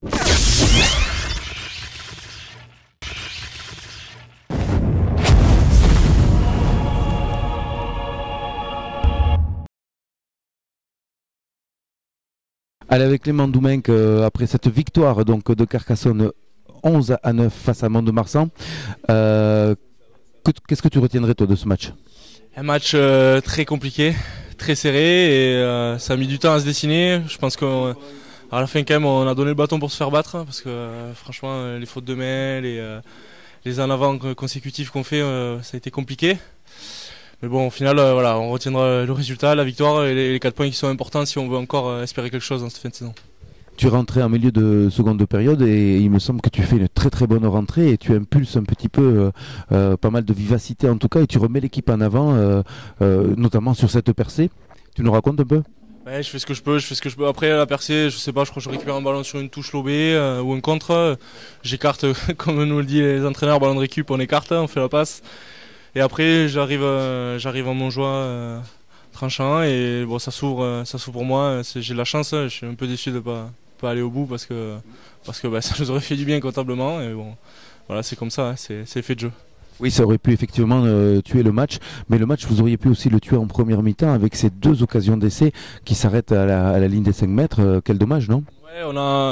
Allez, avec Clément Doumenc, après cette victoire donc, de Carcassonne 11-9 face à Mont-de-Marsan, qu'est-ce que tu retiendrais toi de ce match? Un match très compliqué, très serré et ça a mis du temps à se dessiner. Je pense qu'à la fin quand même on a donné le bâton pour se faire battre parce que franchement les fautes de main, les en avant consécutifs qu'on fait, ça a été compliqué. Mais bon, au final, voilà, on retiendra le résultat, la victoire et les 4 points qui sont importants si on veut encore espérer quelque chose dans cette fin de saison. Tu es rentré en milieu de seconde période et il me semble que tu fais une très très bonne rentrée et tu impulses un petit peu pas mal de vivacité en tout cas et tu remets l'équipe en avant, notamment sur cette percée. Tu nous racontes un peu? Ouais, je fais ce que je peux. Après la percée, je sais pas, je crois que je récupère un ballon sur une touche lobée ou un contre. J'écarte, comme nous le disent les entraîneurs, ballon de récup, on écarte, on fait la passe. Et après, j'arrive en mon joie tranchant et bon, ça s'ouvre pour moi. J'ai de la chance, je suis un peu déçu de pas aller au bout parce que ça nous aurait fait du bien comptablement. Et bon, voilà, c'est comme ça, hein, c'est fait de jeu. Oui, ça aurait pu effectivement tuer le match, mais le match, vous auriez pu aussi le tuer en première mi-temps avec ces deux occasions d'essai qui s'arrêtent à la ligne des 5 mètres. Quel dommage, non? Ouais,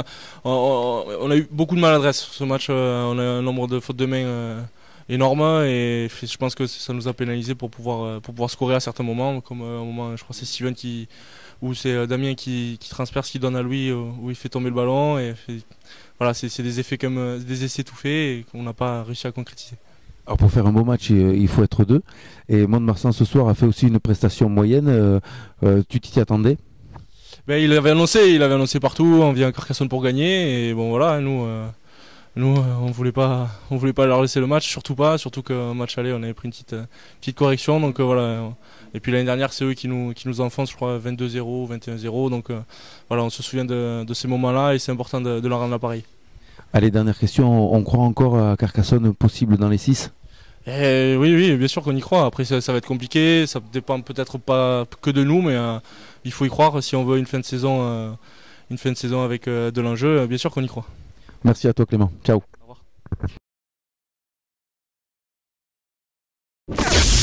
on a eu beaucoup de maladresse sur ce match. On a un nombre de fautes de main énorme et je pense que ça nous a pénalisé pour pouvoir scorer à certains moments, comme un moment, je crois que c'est Steven ou c'est Damien qui transperce, qui donne à Louis où il fait tomber le ballon et voilà, c'est des effets comme des essais tout faits et qu'on n'a pas réussi à concrétiser. Alors pour faire un beau match, il faut être deux. Et Mont-de-Marsan ce soir a fait aussi une prestation moyenne. Tu t'y attendais? Ben, il avait annoncé partout, on vient à Carcassonne pour gagner et bon voilà, nous, on voulait pas leur laisser le match, surtout qu'un match aller, on avait pris une petite correction, donc voilà. Et puis l'année dernière, c'est eux qui nous enfoncent, je crois, 22-0, 21-0, donc voilà, on se souvient de ces moments-là et c'est important de leur rendre l'appareil. Allez, dernière question, on croit encore à Carcassonne possible dans les 6? Oui, bien sûr qu'on y croit. Après, ça va être compliqué, ça dépend peut-être pas que de nous, mais il faut y croire si on veut une fin de saison avec de l'enjeu. Bien sûr qu'on y croit. Merci à toi Clément, ciao. Au revoir.